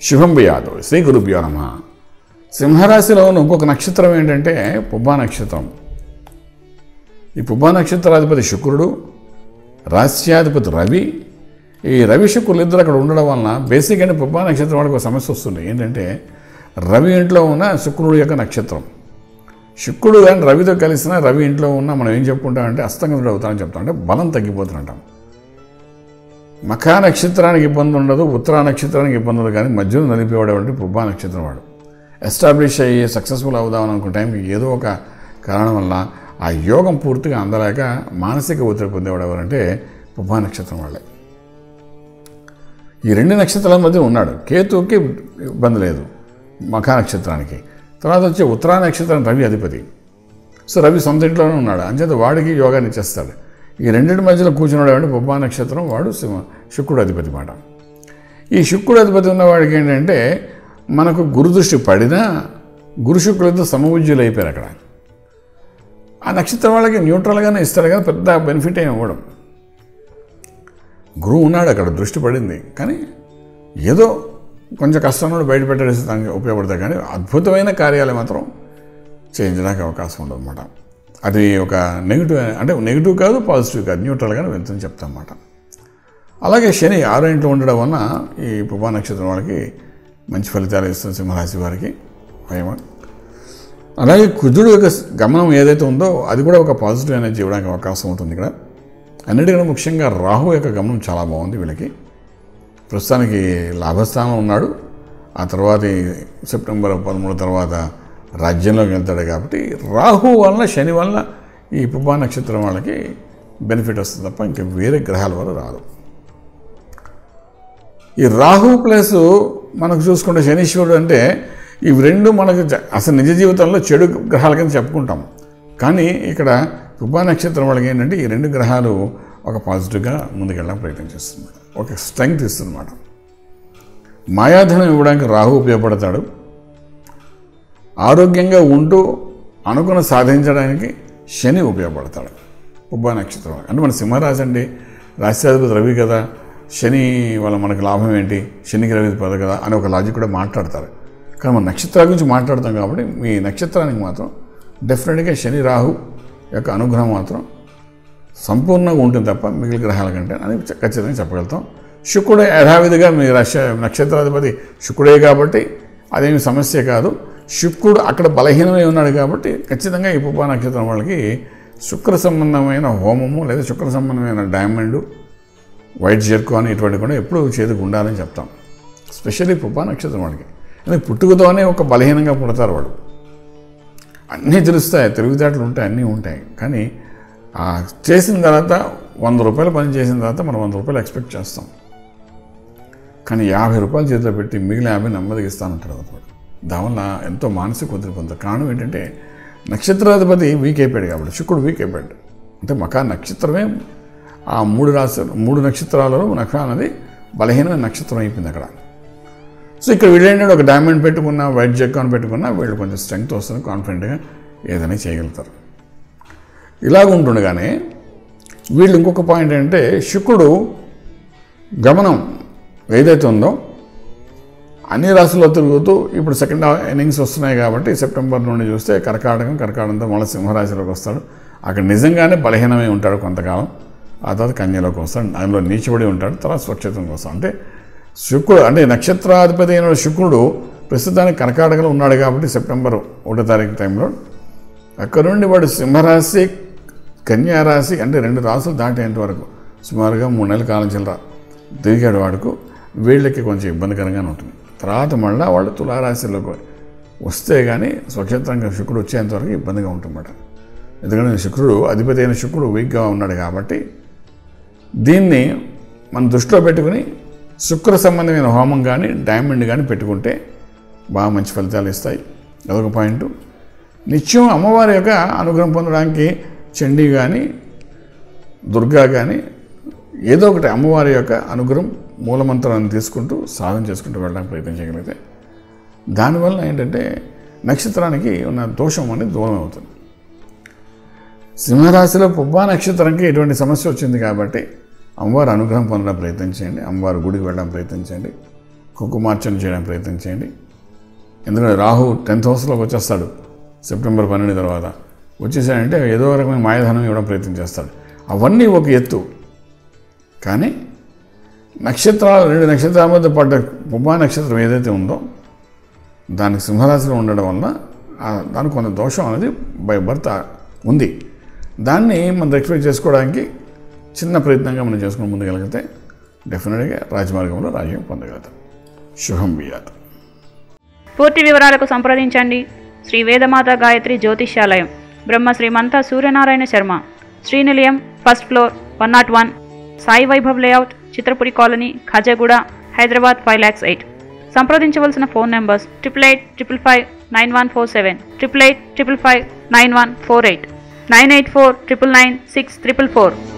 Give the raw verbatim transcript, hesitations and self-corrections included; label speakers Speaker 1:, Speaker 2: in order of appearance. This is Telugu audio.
Speaker 1: శుభం భయాదు శ్రీ గురుభ్యో నమః. సింహరాశిలో ఉన్న ఇంకొక నక్షత్రం ఏంటంటే పుబ్బా నక్షత్రం. ఈ పుబ్బా నక్షత్రాధిపతి శుక్రుడు, రాశ్యాధిపతి రవి. ఈ రవి శుక్రులు ఇద్దరు అక్కడ ఉండడం వలన బేసిక్గా పుబ్బా నక్షత్రం వాళ్ళకి ఒక సమస్య వస్తుంది. ఏంటంటే రవి ఇంట్లో ఉన్న శుక్రుడు యొక్క నక్షత్రం. శుక్రుడు కానీ రవితో కలిసిన రవి ఇంట్లో ఉన్న మనం ఏం చెప్పుకుంటామంటే అస్తంగతుడు అవుతామని చెప్తాం, అంటే బలం తగ్గిపోతుంటాం. మఖా నక్షత్రానికి ఇబ్బంది ఉండదు, ఉత్తరా నక్షత్రానికి ఇబ్బంది ఉండదు, కానీ మధ్యలో నలిపేవాడు పుబ్బా నక్షత్రం వాడు. ఎస్టాబ్లిష్ అయ్యి సక్సెస్ఫుల్ అవుదామని అనుకున్న టైంకి ఏదో ఒక కారణం వల్ల ఆ యోగం పూర్తిగా అందలేక మానసిక ఒత్తిడి పొందేవాడు ఎవరంటే పుబ్బా నక్షత్రం వాళ్ళే. ఈ రెండు నక్షత్రాల మధ్య ఉన్నాడు. కేతువుకి ఇబ్బంది లేదు మఖా నక్షత్రానికి. తర్వాత వచ్చి ఉత్తరా నక్షత్రం రవి అధిపతి. సో రవి సొంత ఇంట్లోనే ఉన్నాడు, అంచేత వాడికి యోగాన్ని ఇచ్చేస్తాడు. ఈ రెండింటి మధ్యలో కూర్చున్నాడు అంటే పుబ్బా నక్షత్రం వాడు శుక్రుడు అధిపతి మాట. ఈ శుక్రుడు అధిపతి ఉన్నవాడికి ఏంటంటే మనకు గురుదృష్టి పడినా గురు శుక్రులతో సమవుజ్యులు అయిపోయారు అక్కడ. ఆ నక్షత్రం వాళ్ళకి న్యూట్రల్గానే ఇస్తాడు కానీ పెద్ద బెనిఫిట్ ఏమి ఇవ్వడం. గురువు ఉన్నాడు అక్కడ, దృష్టి పడింది, కానీ ఏదో కొంచెం కష్టంలో బయట పెట్టేసి దానికి ఉపయోగపడతాయి, కానీ అద్భుతమైన కార్యాలు మాత్రం చేయించడానికి అవకాశం ఉండదు అన్నమాట. అది ఒక నెగిటివ్, అంటే నెగిటివ్ కాదు పాజిటివ్ కాదు, న్యూట్రల్గానే వెళ్తుందని చెప్తాం అన్నమాట. అలాగే శని ఆరో ఇంట్లో ఉండడం వలన ఈ పుబ్బా నక్షత్రం వాళ్ళకి మంచి ఫలితాలు ఇస్తుంది సింహరాశి వారికి. అలాగే కుజుడు యొక్క గమనం ఏదైతే ఉందో అది కూడా ఒక పాజిటివ్ ఎనర్జీ ఇవ్వడానికి అవకాశం ఉంటుంది ఇక్కడ. అన్నిటికన్నా ముఖ్యంగా రాహు యొక్క గమనం చాలా బాగుంది వీళ్ళకి. ప్రస్తుతానికి లాభస్థానం ఉన్నాడు. ఆ తర్వాత సెప్టెంబర్ పదమూడు తర్వాత రాజ్యంలోకి వెళ్తాడు కాబట్టి రాహు వలన శని వలన ఈ పుబ్బా నక్షత్రం వాళ్ళకి బెనిఫిట్ వస్తుంది తప్ప ఇంకా వేరే గ్రహాల వల్ల రాదు. ఈ రాహు ప్లస్ మనకు చూసుకుంటే శనీశ్వరుడు అంటే ఇవి రెండు మనకు అసలు నిజ జీవితంలో చెడు గ్రహాల కింద చెప్పుకుంటాం, కానీ ఇక్కడ పుబ్బా నక్షత్రం వాళ్ళకి ఏంటంటే ఈ రెండు గ్రహాలు ఒక పాజిటివ్గా ముందుకెళ్ళడానికి ప్రయత్నం చేస్తుంది, ఒక స్ట్రెంగ్త్ ఇస్తుందన్నమాట. మాయాధనం ఇవ్వడానికి రాహు ఉపయోగపడతాడు. ఆరోగ్యంగా ఉంటూ అనుకున్న సాధించడానికి శని ఉపయోగపడతాడు పుబ్బా నక్షత్రం. అంటే మన సింహరాశి అండి, రాశ్యాధిపతి రవి కదా, శని వల్ల మనకు లాభం ఏంటి, శనికి రవి పద కదా అని ఒక లాజిక్ కూడా మాట్లాడతారు. కానీ మన నక్షత్రాల గురించి మాట్లాడతాం కాబట్టి మీ నక్షత్రానికి మాత్రం డెఫినెట్గా శని రాహు యొక్క అనుగ్రహం మాత్రం సంపూర్ణంగా ఉంటుంది తప్ప మిగిలిన గ్రహాల కంటే అని ఖచ్చితంగా చెప్పగలుగుతాం. శుక్రుడే యథావిధిగా మీ రాశి నక్షత్రాధిపతి శుక్రుడే కాబట్టి అదేమి సమస్య కాదు. శుక్రుడు అక్కడ బలహీనమై ఉన్నాడు కాబట్టి ఖచ్చితంగా ఈ పుబ్బా నక్షత్రం వాళ్ళకి శుక్ర సంబంధమైన హోమము లేదా శుక్ర సంబంధమైన డైమండ్, వైట్ జెర్కో అని ఇటువంటి కూడా ఎప్పుడు చేతికి ఉండాలని చెప్తాం. స్పెషల్లీ పుబ్బా నక్షత్రం వాళ్ళకి ఎందుకంటే పుట్టుకతోనే ఒక బలహీనంగా పుడతారు వాడు. అన్నీ తెలుస్తాయి, తెలివితేటలు ఉంటాయి, అన్నీ ఉంటాయి, కానీ చేసిన తర్వాత వంద రూపాయలు పని చేసిన తర్వాత మనం వంద రూపాయలు ఎక్స్పెక్ట్ చేస్తాం, కానీ యాభై రూపాయలు చేతిలో పెట్టి మిగిలిన యాభై నెమ్మదిగా ఇస్తానంటాడు వాడు. దానివల్ల ఎంతో మానసిక ఒత్తిడి పొందుతారు. కారణం ఏంటంటే నక్షత్రాధిపతి వీక్ అయిపోయాడు కాబట్టి, శుక్రుడు వీక్ అయిపోయాడు. అంటే మఖా నక్షత్రమే ఆ మూడు రాశి మూడు నక్షత్రాలలో నఖ అనేది బలహీనమైన నక్షత్రం అయిపోయింది అక్కడ. సో ఇక్కడ వీళ్ళేంటంటే ఒక డైమండ్ పెట్టుకున్నా, వైట్ జెక్ అని పెట్టుకున్నా వీళ్ళు కొంచెం స్ట్రెంగ్త్ వస్తుంది, కాన్ఫిడెంట్గా ఏదైనా చేయగలుగుతారు. ఇలాగ ఉంటుండగానే వీళ్ళు ఇంకొక పాయింట్ ఏంటంటే శుక్రుడు గమనం ఏదైతే ఉందో అన్ని రాశుల్లో తిరుగుతూ ఇప్పుడు సెకండ్ ఇన్నింగ్స్ వస్తున్నాయి కాబట్టి సెప్టెంబర్ నుండి చూస్తే కర్కాటకం, కర్కాటకంతో మళ్ళీ సింహరాశిలోకి వస్తాడు. అక్కడ నిజంగానే బలహీనమై ఉంటాడు కొంతకాలం, ఆ తర్వాత కన్యలోకి వస్తాడు, అందులో నీచబడి ఉంటాడు, తర్వాత స్వచ్ఛతంగా వస్తాడు. అంటే శుక్రుడు అంటే నక్షత్రాధిపతి అయిన శుక్రుడు ప్రస్తుతానికి కర్కాటకలో ఉన్నాడు కాబట్టి సెప్టెంబర్ ఒకటో తారీఖు టైంలో అక్కడ నుండి వాడు సింహరాశి, కన్యారాశి అంటే రెండు రాసులు దాటేంత వరకు సుమారుగా మూడు నెలల కాలం చిల్లర తిరిగాడు వాడుకు. వీళ్ళకి కొంచెం ఇబ్బందికరంగానే ఉంటుంది. తర్వాత మళ్ళీ వాళ్ళు తులారాశిలోకి వస్తే కానీ స్వక్షేత్రంగా శుక్రుడు వచ్చేంతవరకు ఇబ్బందిగా ఉంటుందన్నమాట. ఎందుకంటే శుక్రుడు అధిపతి అయిన శుక్రుడు వీక్గా ఉన్నాడు కాబట్టి దీన్ని మనం దృష్టిలో పెట్టుకుని శుక్ర సంబంధమైన హోమం కానీ డైమండ్ కానీ పెట్టుకుంటే బాగా మంచి ఫలితాలు ఇస్తాయి. అదొక పాయింట్. నిత్యం అమ్మవారి యొక్క అనుగ్రహం పొందడానికి చండీ కానీ దుర్గా కానీ ఏదో ఒకటి అమ్మవారి యొక్క అనుగ్రహం మూలమంత్రాన్ని తీసుకుంటూ సాధన చేసుకుంటూ వెళ్ళడానికి ప్రయత్నం చేయగలిగితే దానివల్ల ఏంటంటే నక్షత్రానికి ఉన్న దోషం అనేది దూరం అవుతుంది. సింహరాశిలో పుబ్బా నక్షత్రానికి ఎటువంటి సమస్య వచ్చింది కాబట్టి అమ్మవారి అనుగ్రహం పొందడం ప్రయత్నం చేయండి, అమ్మవారి గుడికి వెళ్ళడం ప్రయత్నం చేయండి. కుంకుమార్చన చేయడానికి ప్రయత్నం చేయండి. ఎందుకంటే రాహు టెన్త్ హౌస్లోకి వచ్చేస్తాడు సెప్టెంబర్ పన్నెండు తర్వాత. వచ్చేసాడంటే ఏదో రకమైన మాయధనం ఇవ్వడం ప్రయత్నం చేస్తాడు. అవన్నీ ఒక ఎత్తు. కానీ నక్షత్రాలు రెండు నక్షత్రాల మధ్య పడ్డ పుబ్బా నక్షత్రం ఏదైతే ఉందో దానికి సింహరాశిలో ఉండడం వల్ల దానికి కొంత దోషం అనేది బై బర్త్ ఉంది. దాన్ని మనం రెక్టిఫై చేసుకోవడానికి చిన్న ప్రయత్నంగా మనం చేసుకుని ముందుకెళ్ళగితే డెఫినెట్గా రాజమార్గంలో రాజ్యం పొందగలుగుతాం. శుభం బియాత్.
Speaker 2: పూర్తి వివరాలకు సంప్రదించండి Shri Vedamata Gayatri Jyotishyalayam, Brahma Srimantha Suryanarayana Sharma, Srinilayam, first floor, one naught one, Sai Vaibhav layout, Chitrapuri colony, Khajaguda, Hyderabad five lakhs eight. సంప్రదించవలసిన phone numbers triple eight triple five nine one four seven, triple eight triple five nine one four eight, nine eight four triple nine six triple four.